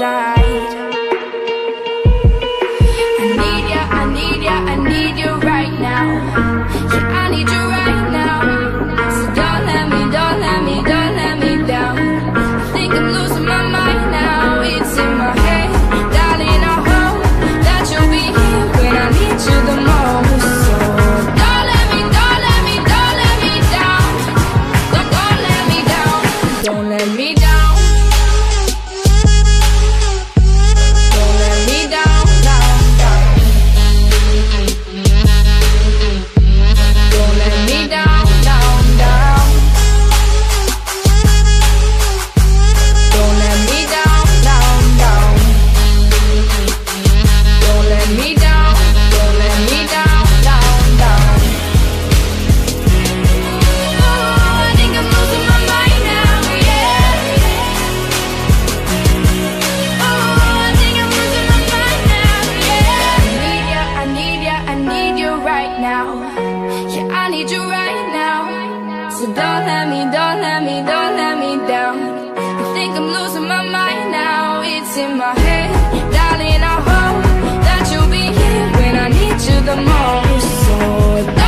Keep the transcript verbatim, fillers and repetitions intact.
side. I need ya, I need ya, I need you right now. Yeah, I need you right now. So don't let me, don't let me, don't let me down. I think I'm losing my mind now. It's in my head, darling, I hope that you'll be here when I need you the most. So don't let me, don't let me, don't let me down. Don't, don't let me down. Don't let me down. So don't let me, don't let me, don't let me down. I think I'm losing my mind now. It's in my head, darling, I hope that you'll be here when I need you the most. So